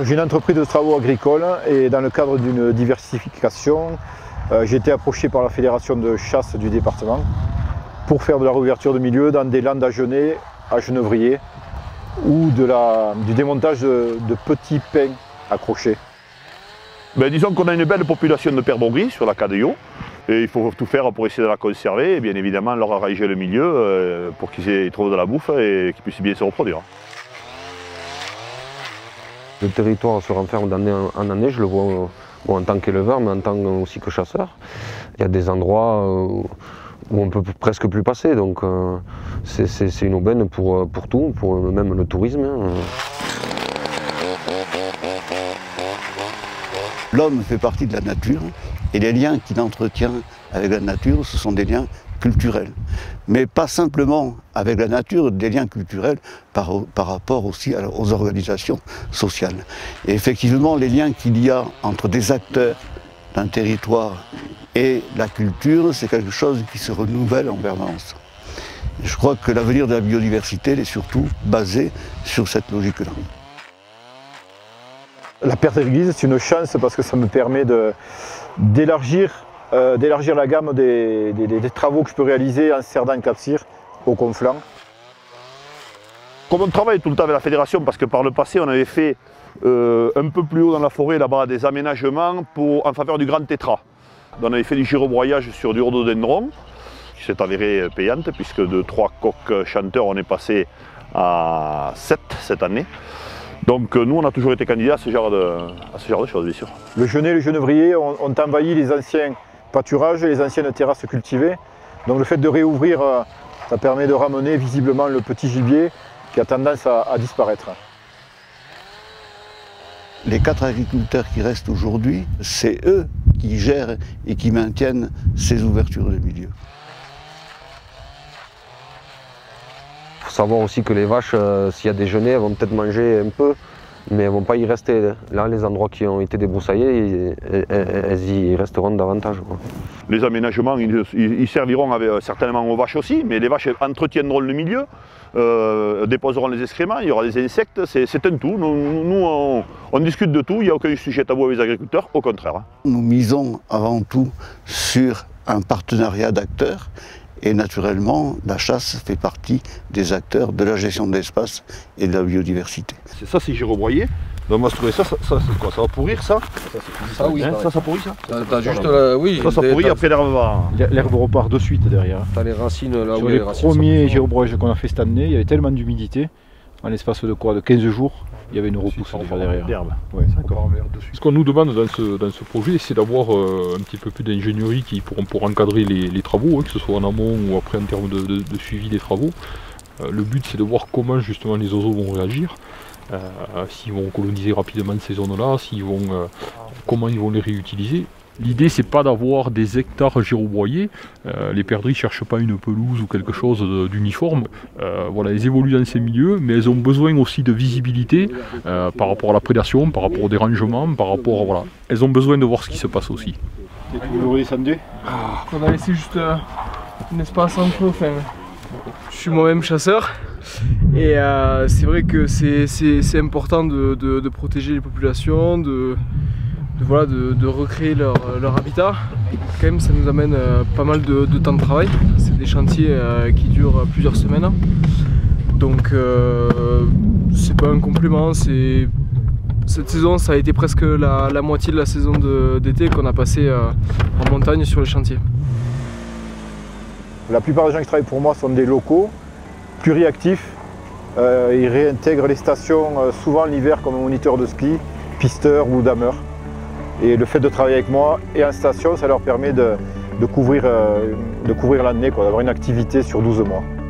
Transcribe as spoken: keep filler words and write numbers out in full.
J'ai une entreprise de travaux agricoles et dans le cadre d'une diversification, euh, j'ai été approché par la fédération de chasse du département pour faire de la réouverture de milieu dans des landes à genêts, à genevriers ou de la, du démontage de, de petits pins accrochés. Ben, disons qu'on a une belle population de perdrix gris sur la Cadeillot et il faut tout faire pour essayer de la conserver et bien évidemment leur arranger le milieu euh, pour qu'ils trouvent de la bouffe et qu'ils puissent bien se reproduire. Le territoire se renferme d'année en année, je le vois bon, en tant qu'éleveur mais en tant aussi que chasseur. Il y a des endroits où on ne peut presque plus passer, donc euh, c'est une aubaine pour, pour tout, pour même le tourisme. L'homme fait partie de la nature et les liens qu'il entretient avec la nature, ce sont des liens culturels. Mais pas simplement avec la nature, des liens culturels par, par rapport aussi aux organisations sociales. Et effectivement, les liens qu'il y a entre des acteurs d'un territoire et la culture, c'est quelque chose qui se renouvelle en permanence. Et je crois que l'avenir de la biodiversité est surtout basé sur cette logique-là. La perdrix grise, c'est une chance parce que ça me permet d'élargir euh, d'élargir la gamme des, des, des travaux que je peux réaliser en Cerdan Capcir au Conflans. Comme on travaille tout le temps avec la fédération, parce que par le passé on avait fait euh, un peu plus haut dans la forêt là-bas des aménagements pour, en faveur du grand tétra. On avait fait du gyrobroyage sur du rhododendron, qui s'est avéré payante puisque de trois coqs chanteurs on est passé à sept cette année. Donc nous, on a toujours été candidats à ce genre de, à ce genre de choses, bien sûr. Le genêt et le genevrier ont, ont envahi les anciens pâturages et les anciennes terrasses cultivées. Donc le fait de réouvrir, ça permet de ramener visiblement le petit gibier qui a tendance à, à disparaître. Les quatre agriculteurs qui restent aujourd'hui, c'est eux qui gèrent et qui maintiennent ces ouvertures de milieu. Il faut savoir aussi que les vaches, euh, s'il y a des genêts, elles vont peut-être manger un peu, mais elles ne vont pas y rester. Là, les endroits qui ont été débroussaillés, elles, elles y resteront davantage, quoi. Les aménagements, ils, ils serviront avec, certainement aux vaches aussi, mais les vaches entretiendront le milieu, euh, déposeront les excréments, il y aura des insectes, c'est un tout. Nous, nous on, on discute de tout, il n'y a aucun sujet tabou avec les agriculteurs, au contraire. Nous misons avant tout sur un partenariat d'acteurs. Et naturellement, la chasse fait partie des acteurs de la gestion de l'espace et de la biodiversité. C'est ça, c'est gyrobroyé. Donc moi je trouvais ça, ça, ça c'est quoi? Ça va pourrir ça? Ça, ça oui. Hein, ça, ça pourrit ça? T'as juste la... oui. Ça, ça pourrit, après l'herbe va... L'herbe repart de suite derrière. T'as les racines là Sur où les, les racines premiers gyrobroyages qu'on a fait cette année, il y avait tellement d'humidité, en l'espace de quoi? De quinze jours, il y avait une repousse derrière. Ouais, ce qu'on nous demande dans ce, dans ce projet, c'est d'avoir euh, un petit peu plus d'ingénierie qui pourront pour encadrer les, les travaux, hein, que ce soit en amont ou après en termes de, de, de suivi des travaux. Euh, le but, c'est de voir comment justement les oiseaux vont réagir, euh, s'ils vont coloniser rapidement ces zones-là, s'ils vont, euh, comment ils vont les réutiliser. L'idée, c'est pas d'avoir des hectares gyrobroyés. Euh, les perdrix ne cherchent pas une pelouse ou quelque chose d'uniforme. Euh, voilà, elles évoluent dans ces milieux, mais elles ont besoin aussi de visibilité euh, par rapport à la prédation, par rapport au dérangement, par rapport à, voilà. Elles ont besoin de voir ce qui se passe aussi. Et vous redescendu? Ah, on a laissé juste euh, un espace entre eux. Enfin, je suis moi-même chasseur. Et euh, c'est vrai que c'est important de, de, de protéger les populations, de... De, voilà, de, de recréer leur, leur habitat. Quand même, ça nous amène euh, pas mal de, de temps de travail. C'est des chantiers euh, qui durent plusieurs semaines. Donc euh, c'est pas un complément, c'est... Cette saison, ça a été presque la, la moitié de la saison d'été qu'on a passé euh, en montagne sur les chantiers. La plupart des gens qui travaillent pour moi sont des locaux, pluriactifs. Euh, ils réintègrent les stations euh, souvent l'hiver comme moniteur de ski, pisteur ou dameur. Et le fait de travailler avec moi et en station, ça leur permet de, de couvrir, euh, de couvrir l'année, d'avoir une activité sur douze mois.